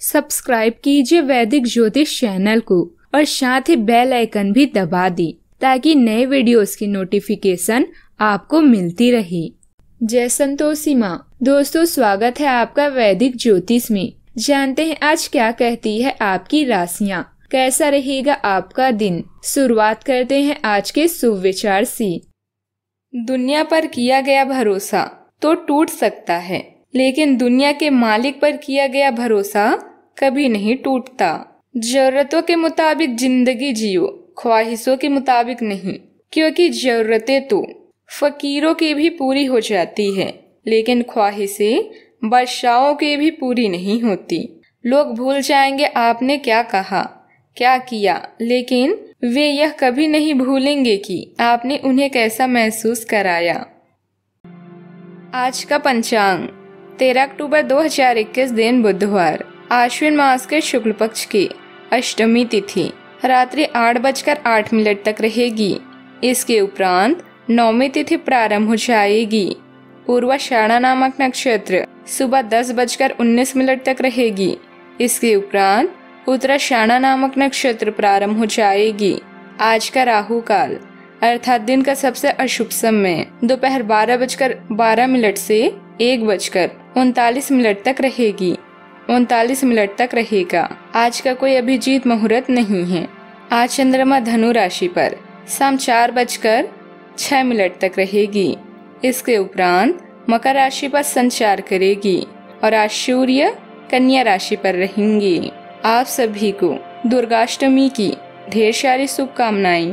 Subscribe कीजिए वैदिक ज्योतिष चैनल को और साथ ही बेल आइकन भी दबा दी ताकि नए वीडियोस की नोटिफिकेशन आपको मिलती रहे। जय संतोषी माँ। दोस्तों, स्वागत है आपका वैदिक ज्योतिष में। जानते हैं आज क्या कहती है आपकी राशियाँ, कैसा रहेगा आपका दिन। शुरुआत करते हैं आज के शुभ विचार से। दुनिया पर किया गया भरोसा तो टूट सकता है, लेकिन दुनिया के मालिक पर किया गया भरोसा कभी नहीं टूटता। जरूरतों के मुताबिक जिंदगी जियो, ख्वाहिशों के मुताबिक नहीं, क्योंकि जरूरतें तो फकीरों की भी पूरी हो जाती है, लेकिन ख्वाहिशें बादशाहों की भी पूरी नहीं होती। लोग भूल जाएंगे आपने क्या कहा, क्या किया, लेकिन वे यह कभी नहीं भूलेंगे कि आपने उन्हें कैसा महसूस कराया। आज का पंचांग 13 अक्टूबर 2021 दिन बुधवार, आश्विन मास के शुक्ल पक्ष की अष्टमी तिथि रात्रि 8:08 तक रहेगी। इसके उपरांत नौमी तिथि प्रारंभ हो जाएगी। पूर्वाषाढ़ा नामक नक्षत्र सुबह 10:19 तक रहेगी। इसके उपरांत उत्तराषाढ़ा नामक नक्षत्र प्रारंभ हो जाएगी। आज का राहु काल अर्थात दिन का सबसे अशुभ समय दोपहर 12:12 से 1:39 तक रहेगी। 39 तक रहेगा। आज का कोई अभिजीत मुहूर्त नहीं है। आज चंद्रमा धनु राशि पर शाम 4:06 तक रहेगी। इसके उपरांत मकर राशि पर संचार करेगी और आज सूर्य कन्या राशि पर रहेंगे। आप सभी को दुर्गाष्टमी की ढेर सारी शुभकामनाएं।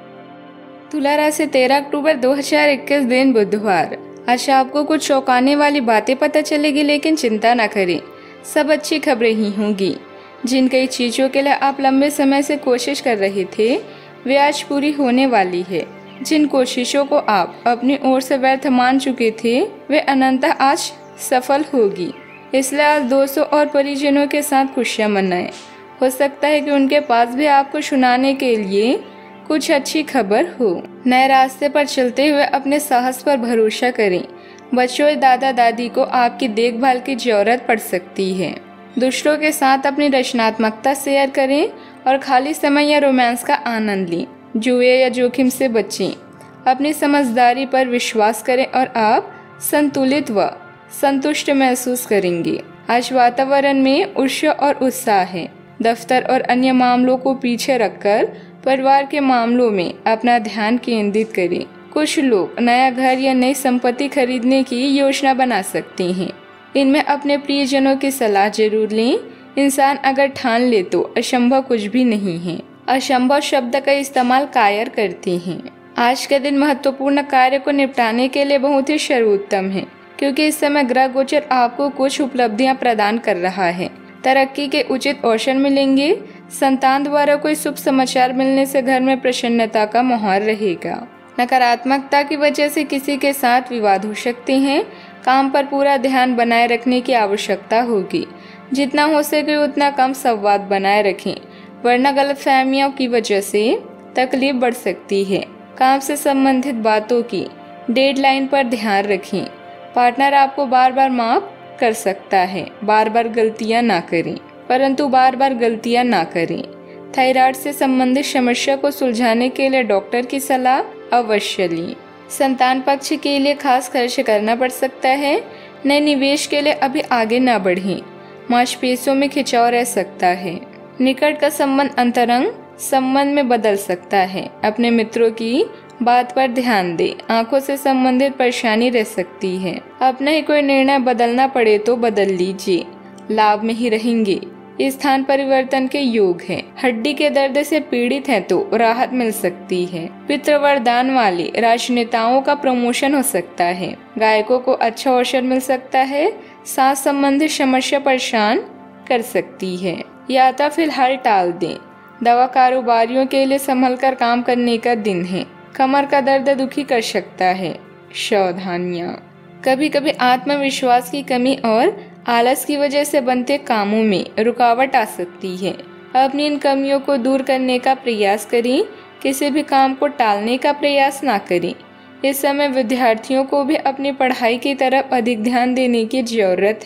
तुला राशि 13 अक्टूबर 2021 दिन बुधवार, आज आपको कुछ चौंकाने वाली बातें पता चलेगी, लेकिन चिंता न करें, सब अच्छी खबरें ही होंगी। जिन कई चीजों के लिए आप लंबे समय से कोशिश कर रहे थे वे आज पूरी होने वाली है। जिन कोशिशों को आप अपनी ओर से व्यर्थ मान चुके थे वे अनंतः आज सफल होगी। इसलिए आज दोस्तों और परिजनों के साथ खुशियां मनाएं। हो सकता है कि उनके पास भी आपको सुनाने के लिए कुछ अच्छी खबर हो। नए रास्ते पर चलते हुए अपने साहस पर भरोसा करें। बच्चों या दादा दादी को आपकी देखभाल की जरूरत पड़ सकती है। दूसरों के साथ अपनी रचनात्मकता शेयर करें और खाली समय या रोमांस का आनंद लें। जुए या जोखिम से बचें। अपनी समझदारी पर विश्वास करें और आप संतुलित व संतुष्ट महसूस करेंगे। आज वातावरण में ऊर्जा और उत्साह है। दफ्तर और अन्य मामलों को पीछे रखकर परिवार के मामलों में अपना ध्यान केंद्रित करें। कुछ लोग नया घर या नई संपत्ति खरीदने की योजना बना सकते हैं। इनमें अपने प्रियजनों की सलाह जरूर लें। इंसान अगर ठान ले तो असंभव कुछ भी नहीं है। असंभव शब्द का इस्तेमाल कायर करते हैं। आज के दिन महत्वपूर्ण कार्य को निपटाने के लिए बहुत ही सर्वोत्तम है, क्योंकि इस समय ग्रह गोचर आपको कुछ उपलब्धियां प्रदान कर रहा है। तरक्की के उचित अवसर मिलेंगे। संतान द्वारा कोई शुभ समाचार मिलने से घर में प्रसन्नता का माहौल रहेगा। नकारात्मकता की वजह से किसी के साथ विवाद हो सकते हैं। काम पर पूरा ध्यान बनाए रखने की आवश्यकता होगी। जितना हो सके उतना कम संवाद बनाए रखें, वरना गलतफहमियों की वजह से तकलीफ बढ़ सकती है। काम से संबंधित बातों की डेडलाइन पर ध्यान रखें। पार्टनर आपको बार बार माफ कर सकता है। बार बार गलतियां ना करें, परंतु बार बार गलतियां ना करें। थायराइड से संबंधित समस्या को सुलझाने के लिए डॉक्टर की सलाह अवश्य लें। संतान पक्ष के लिए खास खर्च करना पड़ सकता है। नए निवेश के लिए अभी आगे ना बढ़ें। मांसपेशियों में खिंचाव रह सकता है। निकट का संबंध अंतरंग संबंध में बदल सकता है। अपने मित्रों की बात पर ध्यान दे। आंखों से संबंधित परेशानी रह सकती है। अपना ही कोई निर्णय बदलना पड़े तो बदल लीजिए, लाभ में ही रहेंगे। स्थान परिवर्तन के योग है। हड्डी के दर्द से पीड़ित हैं तो राहत मिल सकती है। पितृ वरदान वाले राजनेताओं का प्रमोशन हो सकता है। गायकों को अच्छा अवसर मिल सकता है। सांस संबंधित समस्या परेशान कर सकती है। यात्रा फिलहाल टाल दें। दवा कारोबारियों के लिए संभल कर काम करने का दिन है। कमर का दर्द दुखी कर सकता है। सावधानियां। कभी कभी आत्मविश्वास की कमी और आलस की वजह से बनते कामों में रुकावट आ सकती है। अपनी इन कमियों को दूर करने का प्रयास करें। किसी भी काम को टालने का प्रयास ना करें। इस समय विद्यार्थियों को भी अपनी पढ़ाई की तरफ अधिक ध्यान देने की जरूरत है।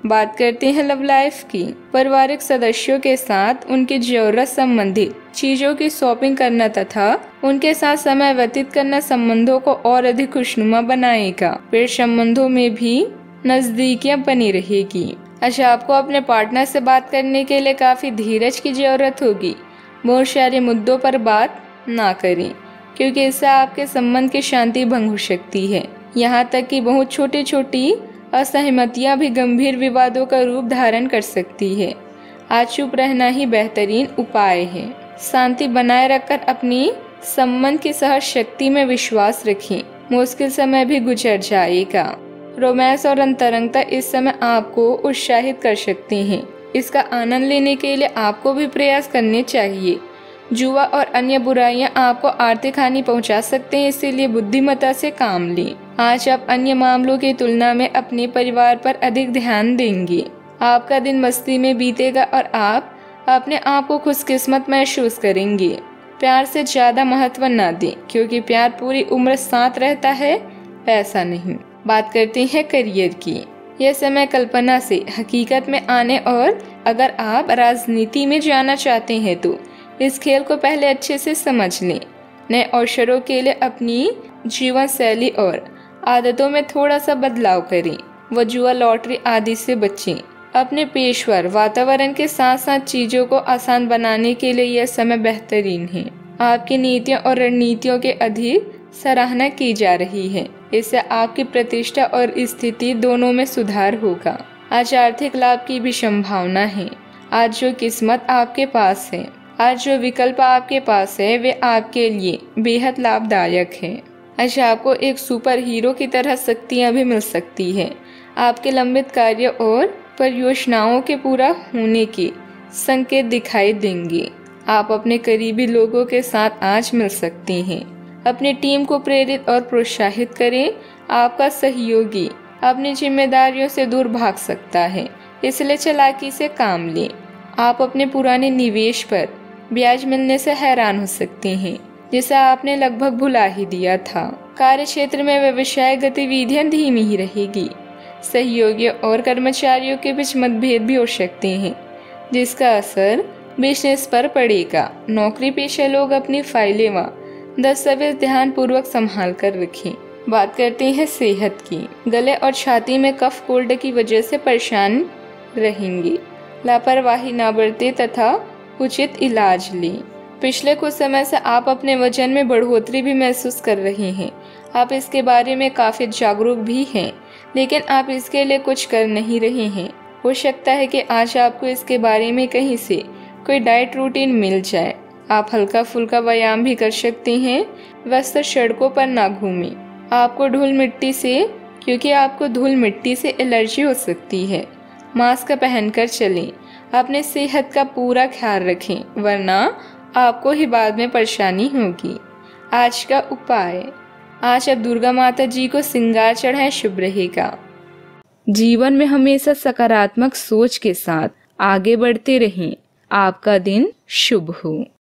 बात करते हैं लव लाइफ की। पारिवारिक सदस्यों के साथ उनकी जरूरत संबंधित चीजों की शॉपिंग करना तथा उनके साथ समय व्यतीत करना संबंधों को और अधिक खुशनुमा बनाएगा। फिर संबंधों में भी नजदीकियां बनी रहेगी। अच्छा, आपको अपने पार्टनर से बात करने के लिए काफी धीरज की जरूरत होगी। बहुत सारे मुद्दों पर बात ना करें, क्योंकि इससे आपके संबंध की शांति भंग हो सकती है। यहाँ तक कि बहुत छोटी छोटी असहमतियां भी गंभीर विवादों का रूप धारण कर सकती है। आज चुप रहना ही बेहतरीन उपाय है। शांति बनाए रखकर अपनी संबंध की सहज शक्ति में विश्वास रखें। मुश्किल समय भी गुजर जाएगा। रोमांस और अंतरंगता इस समय आपको उत्साहित कर सकते हैं। इसका आनंद लेने के लिए आपको भी प्रयास करने चाहिए। जुआ और अन्य बुराइयां आपको आर्थिक हानि पहुंचा सकते हैं, इसीलिए बुद्धिमत्ता से काम लें। आज आप अन्य मामलों की तुलना में अपने परिवार पर अधिक ध्यान देंगे। आपका दिन मस्ती में बीतेगा और आप अपने आप को खुशकिस्मत महसूस करेंगे। प्यार से ज्यादा महत्व न दें, क्योंकि प्यार पूरी उम्र साथ रहता है, पैसा नहीं। बात करते हैं करियर की। यह समय कल्पना से हकीकत में आने और अगर आप राजनीति में जाना चाहते हैं तो इस खेल को पहले अच्छे से समझ लें। नए अवसरों के लिए अपनी जीवन शैली और आदतों में थोड़ा सा बदलाव करें। व जुआ, लॉटरी आदि से बचें। अपने पेशेवर वातावरण के साथ साथ चीजों को आसान बनाने के लिए यह समय बेहतरीन है। आपकी नीतियों और रणनीतियों के अधिक सराहना की जा रही है। इससे आपकी प्रतिष्ठा और स्थिति दोनों में सुधार होगा। आज आर्थिक लाभ की भी संभावना है। आज जो किस्मत आपके पास है, आज जो विकल्प आपके पास है, वे आपके लिए बेहद लाभदायक है। अच्छा, आपको एक सुपर हीरो की तरह शक्तियाँ भी मिल सकती है। आपके लंबित कार्य और परियोजनाओं के पूरा होने के संकेत दिखाई देंगे। आप अपने करीबी लोगों के साथ आज मिल सकते हैं। अपनी टीम को प्रेरित और प्रोत्साहित करें। आपका सहयोगी अपनी जिम्मेदारियों से दूर भाग सकता है, इसलिए चालाकी से काम लें। आप अपने पुराने निवेश पर ब्याज मिलने से हैरान हो सकते हैं, जिसे आपने लगभग भुला ही दिया था। कार्य क्षेत्र में व्यवसाय गतिविधियां धीमी ही रहेगी। सहयोगियों और कर्मचारियों के बीच मतभेद भी हो सकते हैं, जिसका असर बिजनेस पर पड़ेगा। नौकरी पेशा लोग अपनी फाइलें व दस्तावेज ध्यान पूर्वक संभाल कर रखें। बात करते हैं सेहत की। गले और छाती में कफ कोल्ड की वजह से परेशान रहेंगे। लापरवाही न बरतें तथा उचित इलाज लें। पिछले कुछ समय से आप अपने वजन में बढ़ोतरी भी महसूस कर रहे हैं। आप इसके बारे में काफी जागरूक भी हैं, लेकिन आप इसके लिए कुछ कर नहीं रहे हैं। हो सकता है कि आज आपको इसके बारे में कहीं से कोई डाइट रूटीन मिल जाए। आप हल्का फुल्का व्यायाम भी कर सकते हैं। व्यस्त सड़कों पर ना घूमें। आपको धूल मिट्टी से एलर्जी हो सकती है। मास्क पहनकर चलें। अपने सेहत का पूरा ख्याल रखें, वरना आपको ही बाद में परेशानी होगी। आज का उपाय, आज आप दुर्गा माता जी को श्रृंगार चढ़ाएं, शुभ रहेगा। जीवन में हमेशा सकारात्मक सोच के साथ आगे बढ़ते रहें। आपका दिन शुभ हो।